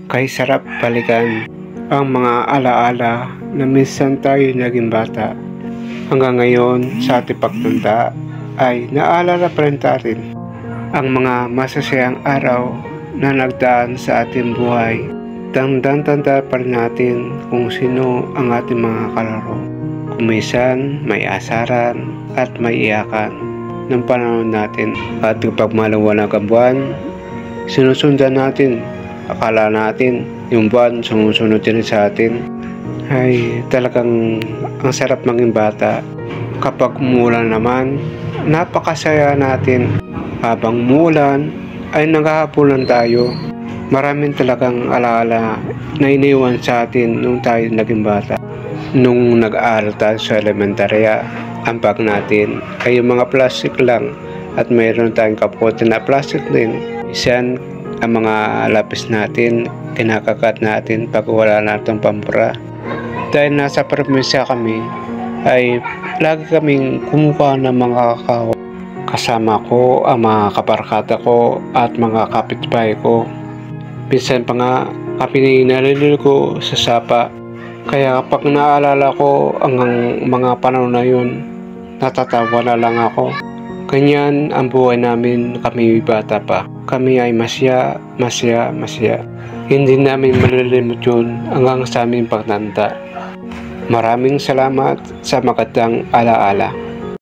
Kay sarap balikan ang mga alaala na minsan tayo naging bata. Hanggang ngayon sa ating pagtanda ay naalala pa rin natin ang mga masasayang araw na nagdaan sa ating buhay. Tandang-tanda pa rin natin kung sino ang ating mga kalaro. Kumisan, may asaran at may iyakan ng panahon natin. At kapag malawanag ang buwan, sinusundan natin. Akala natin yung buwan sumusunod din sa atin. Ay talagang ang sarap maging bata. Kapag umulan naman, napakasaya natin. Habang umulan ay naghahaponan tayo. Maraming talagang alaala na iniwan sa atin nung tayo naging bata. Nung nag-aaral tayo sa elementarya, ang bag natin ay yung mga plastic lang at mayroon tayong kapote na plastic din. Minsan ang mga lapis natin kinakakat natin pag wala natong pampura. Dahil nasa probinsya kami ay lagi kaming kumukuha ng mga kakao. Kasama ko ang mga kabarkada ko at mga kapitbahay ko. Minsan pa nga kami naliligo ko sa sapa. Kaya kapag naalala ko ang mga panahon na yun, natatawa na lang ako. Ganyan ang buhay namin kami bata pa. Kami ay masaya. Hindi namin malilimot yun hanggang sa aming pagtanda. Maraming salamat sa magandang alaala.